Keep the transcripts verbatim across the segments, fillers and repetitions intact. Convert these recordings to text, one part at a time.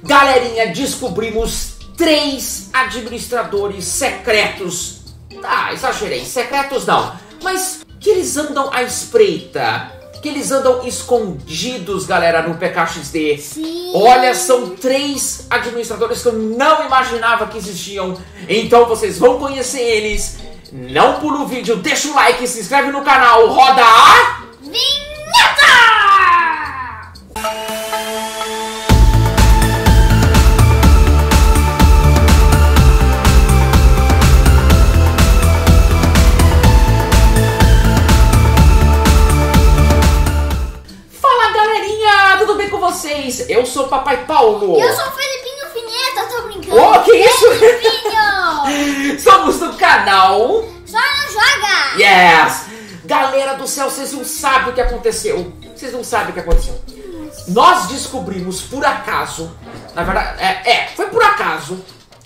Galerinha, descobrimos três administradores secretos. Ah, exagerei, secretos não, mas que eles andam à espreita, que eles andam escondidos, galera, no P K X D. Sim. Olha, são três administradores que eu não imaginava que existiam. Então vocês vão conhecer eles. Não pula o vídeo, deixa o like, se inscreve no canal, roda a... Vinheta! Fala, galerinha, tudo bem com vocês? Eu sou o Papai Paulo. Eu sou o Felipinho Vinheta, tô brincando. Oh, que isso? Felipinho! Somos do canal... Só não joga! Yes! Galera do céu, vocês não sabem o que aconteceu. Vocês não sabem o que aconteceu. Nós descobrimos por acaso, na verdade, é, é foi por acaso,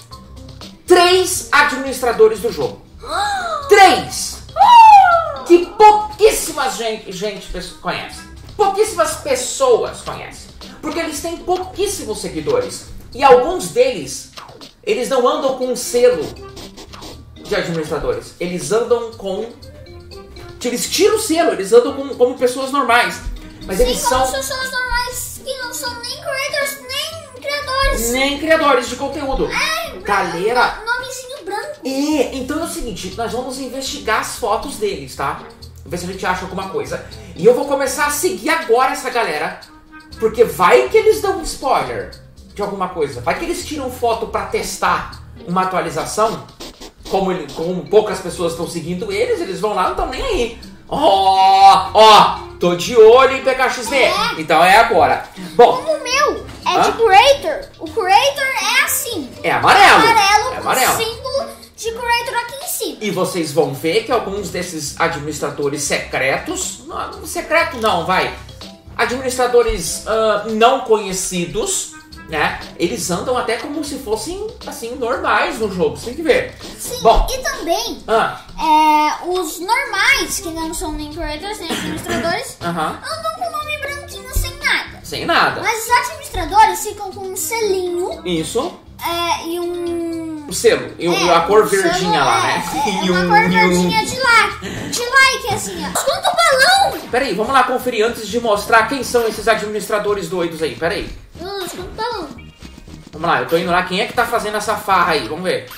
três administradores do jogo. Três! Que pouquíssima gente, gente conhece. Pouquíssimas pessoas conhecem. Porque eles têm pouquíssimos seguidores. E alguns deles, eles não andam com um selo de administradores. Eles andam com... Eles tiram o selo, eles andam com, como pessoas normais. Mas Sim, eles como são... pessoas normais que não são nem creators, nem criadores. Nem criadores de conteúdo. É, Galera... nomezinho branco. É, então é o seguinte, nós vamos investigar as fotos deles, tá? Ver se a gente acha alguma coisa. E eu vou começar a seguir agora essa galera. Porque vai que eles dão um spoiler de alguma coisa. Vai que eles tiram foto pra testar uma atualização. Como, ele, como poucas pessoas estão seguindo eles, eles vão lá, não estão nem aí. Ó, ó, tô de olho em P K X D. É. Então é agora. Bom, Como o meu é Hã? de creator. O creator é assim. é amarelo. Amarelo É com amarelo. símbolo de creator aqui em cima. E vocês vão ver que alguns desses administradores secretos... Não, secreto não, vai. Administradores uh, não conhecidos, né? Eles andam até como se fossem, assim, normais no jogo. Você tem que ver. Sim, Bom, e também ah, é, os normais, que não são nem creators, nem administradores, aham, andam com o nome branquinho sem nada. sem nada. Mas os administradores ficam com um selinho Isso, é, e um... o selo. E o- é, a cor um selo, verdinha lá, é, né? É, é E uma um- cor e um- verdinha de like, de like, assim, ó. Escuta o balão! Peraí, vamos lá conferir antes de mostrar quem são esses administradores doidos aí. Peraí. Não, escuta o balão. Vamos lá, eu tô indo lá. Quem é que tá fazendo essa farra aí? Vamos ver.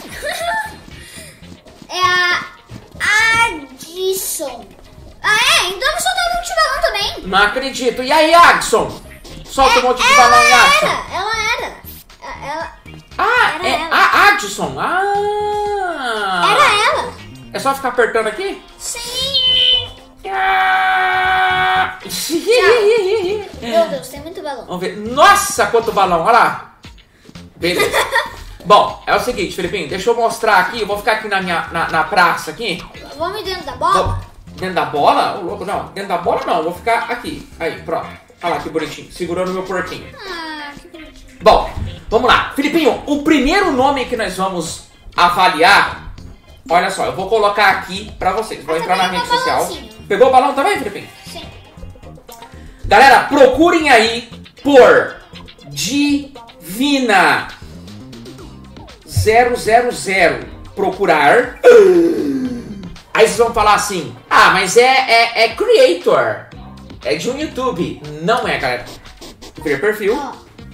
É a Addison. Ah, é? Então eu sou da de balão também. Não acredito. E aí, Adson? Solta um monte de ela balão aí, Adson. era, ela era. Ela, Ah, Era é ela. a Addison. Ah. era ela. É só ficar apertando aqui? Sim. Ah. Meu Deus, tem muito balão. Vamos ver. Nossa, quanto balão. Olha lá. Beleza. Bom, é o seguinte, Felipinho. Deixa eu mostrar aqui. Eu vou ficar aqui na minha na, na praça aqui. Vamos dentro da bola? Vou- Dentro da bola? Ô, louco, não. Dentro da bola, não. Eu vou ficar aqui. Aí, pronto. Olha lá que bonitinho. Segurando meu porquinho. Ah, que bonitinho. Bom, vamos lá. Felipinho, o primeiro nome que nós vamos avaliar, olha só, eu vou colocar aqui pra vocês. Vou Ah, entrar na também rede pegou social. balãozinho. Pegou o balão também, Felipinho? Sim. Galera, procurem aí por Divina zero zero zero. Procurar. Aí vocês vão falar assim, ah, mas é, é, é creator. É de um YouTube. Não é, galera. Ver perfil. Ó,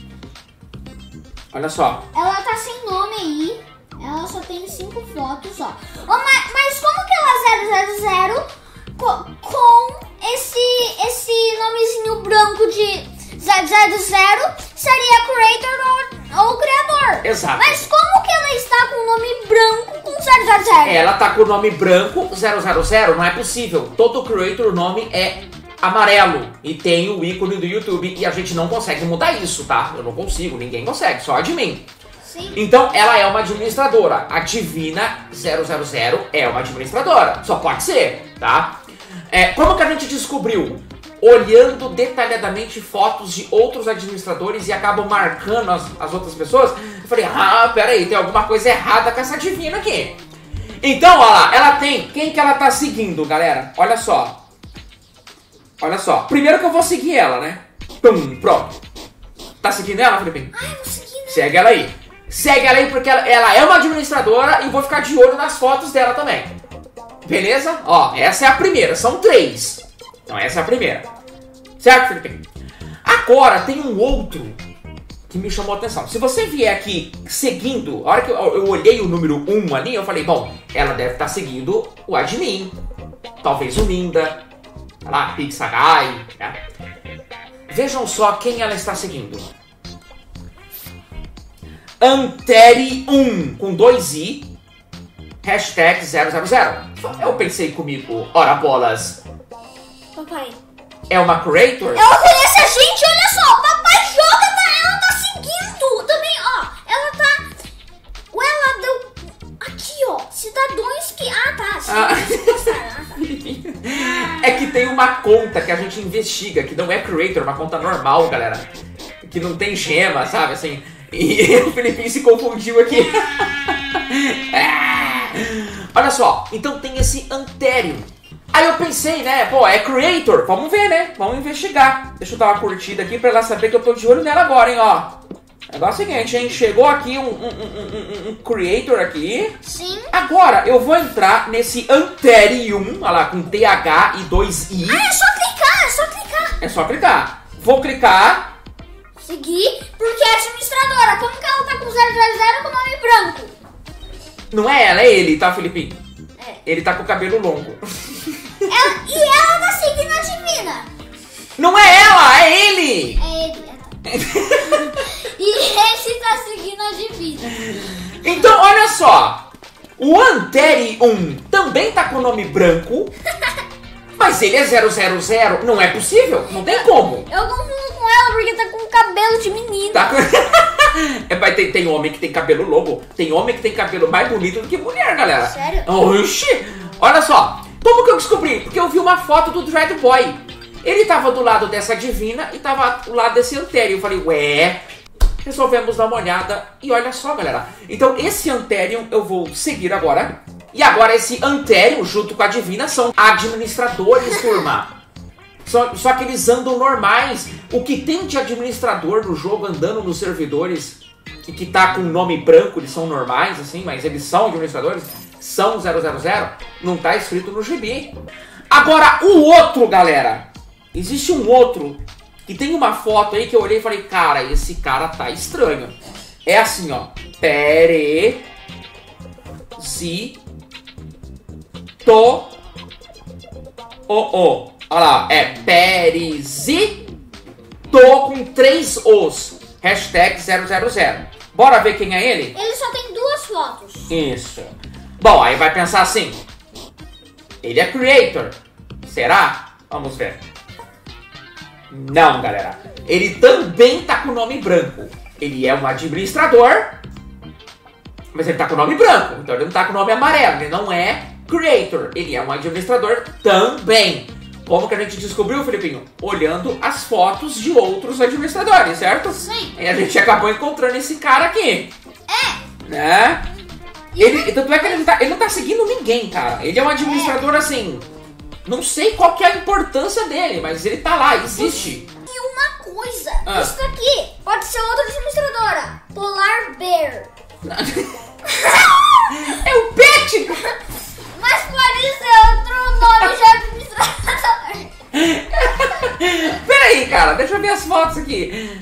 Olha só. ela tá sem nome aí. Ela só tem cinco fotos, ó. Ó, mas, mas como que ela é zero zero zero com, com esse, esse nomezinho branco de zero zero zero seria creator ou, ou criador? Exato. Mas como que ela está com o nome branco com zero zero zero? Ela tá com o nome branco, zero zero zero, não é possível. Todo creator, o nome é amarelo e tem o ícone do YouTube e a gente não consegue mudar isso, tá? Eu não consigo, ninguém consegue, só admin. Sim. Então ela é uma administradora. A Divina zero zero zero é uma administradora, só pode ser, tá? É, como que a gente descobriu? Olhando detalhadamente fotos de outros administradores e acabam marcando as, as outras pessoas. Eu falei, ah, peraí, tem alguma coisa errada com essa Divina aqui. Então, olha lá, ela tem... Quem que ela tá seguindo, galera? Olha só. Olha só. Primeiro que eu vou seguir ela, né? Pum, pronto. Tá seguindo ela, Felipe? Ai, eu vou seguir Segue ela aí. Segue ela aí porque ela, ela é uma administradora e vou ficar de olho nas fotos dela também. Beleza? Ó, essa é a primeira. São três. Então essa é a primeira. Certo, Felipe? Agora tem um outro que me chamou a atenção. Se você vier aqui seguindo, a hora que eu, eu olhei o número um ali, eu falei, bom, ela deve estar seguindo o admin. Talvez o Ninda. Olha lá, Pixagai. Né? Vejam só quem ela está seguindo. Anteri um, com dois i, hashtag zero zero zero. Eu pensei comigo, ora bolas. Papai. É uma creator? Ela conhece a gente, olha só. Papai joga, tá? Ela tá seguindo. Também, ó. Ela tá... Ela deu... Aqui, ó. Cidadãos que... Ah, tá. Cidadãos ah. que passaram. É que tem uma conta que a gente investiga, que não é creator, uma conta normal, galera. Que não tem gema, sabe, assim... E o Felipinho se confundiu aqui. Olha só, então tem esse Anteri. Aí eu pensei, né, pô, é creator, vamos ver, né, vamos investigar. Deixa eu dar uma curtida aqui pra ela saber que eu tô de olho nela agora, hein, ó. Negócio é o seguinte, hein, chegou aqui um, um, um, um, um creator aqui. Sim. Agora eu vou entrar nesse Anteri um, olha lá, com T H e dois i. Ah, é só clicar, é só clicar. É só clicar. Vou clicar. Seguir, porque é administradora. Como que ela tá com zero zero zero com o nome branco? Não é ela, é ele, tá, Felipinho? É. Ele tá com o cabelo longo. Ela, e ela tá seguindo a Divina. Não é ela, é ele! É ele. É, tá. E esse tá seguindo a Divina. Então, olha só. O Anteri um também tá com o nome branco. Mas ele é zero zero zero. Não é possível, não tem como. Eu confundo com ela porque tá com cabelo de menina. Tá com... é, mas tem, tem homem que tem cabelo longo. Tem homem que tem cabelo mais bonito do que mulher, galera. Sério? Oxi! Olha só. Como que eu descobri? Porque eu vi uma foto do Dread Boy. Ele tava do lado dessa Divina e tava do lado desse Anteri. Eu falei, ué... Resolvemos dar uma olhada. E olha só, galera. Então, esse Anteri eu vou seguir agora. E agora esse Anteri, junto com a Divina, são administradores, turma. Só, só que eles andam normais. O que tem de administrador no jogo andando nos servidores e que tá com nome branco, eles são normais, assim, mas eles são administradores, são zero zero zero, não tá escrito no G B. Agora, o outro, galera. Existe um outro que tem uma foto aí que eu olhei e falei, cara, esse cara tá estranho. É assim, ó. Perezi... To o o. Olha lá, é Perezi To com três Os. Hashtag zero zero zero. Bora ver quem é ele? Ele só tem duas fotos. Isso. Bom, aí vai pensar assim. Ele é creator. Será? Vamos ver. Não, galera. Ele também tá com o nome branco. Ele é um administrador, mas ele tá com o nome branco. Então ele não tá com o nome amarelo. Ele não é creator. Ele é um administrador também. Como que a gente descobriu, Felipinho? Olhando as fotos de outros administradores, certo? Sim. E a gente acabou encontrando esse cara aqui. É. Né? Ele, tanto é que ele não, tá, ele não tá seguindo ninguém, cara. Ele é um administrador, assim... Não sei qual que é a importância dele, mas ele tá lá, existe. E uma coisa. Ah. Isso daqui pode ser outra administradora. Polar Bear. É o Pet! Mas pode ser outro nome de administrador. Peraí, cara, deixa eu ver as fotos aqui.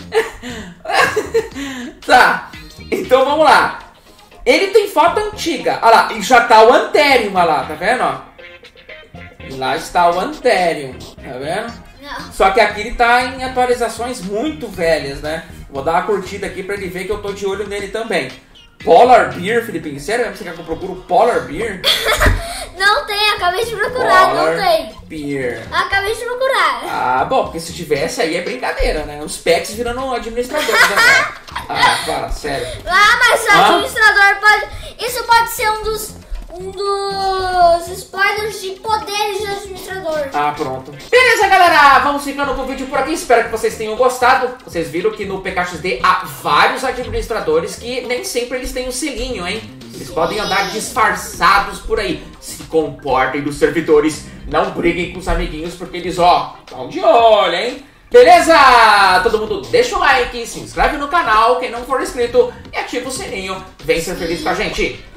Tá, então vamos lá. Ele tem foto antiga. Olha lá, e já tá o Anteri, olha lá, tá vendo? Ó? E lá está o Anteri, tá vendo? Não. Só que aqui ele tá em atualizações muito velhas, né? Vou dar uma curtida aqui pra ele ver que eu tô de olho nele também. Polar Bear, Felipinho, sério mesmo? Você quer que eu procure o Polar Bear? Não tem, acabei de procurar, Polar não tem. Bear. Acabei de procurar. Ah, bom, porque se tivesse aí é brincadeira, né? Os pets virando administradores agora. Ah, para, sério. Ah, mas o Ah? administrador pode... Isso pode ser um dos... Um dos spoilers de poderes de administrador. Ah, pronto. Beleza, galera, vamos ficando com o vídeo por aqui. Espero que vocês tenham gostado. Vocês viram que no P K X D há vários administradores que nem sempre eles têm o selinho, hein? Eles podem andar disfarçados por aí. Se comportem dos servidores. Não briguem com os amiguinhos porque eles, ó, estão de olho, hein? Beleza? Todo mundo deixa o like, se inscreve no canal, quem não for inscrito, e ativa o sininho. Vem ser feliz com a gente.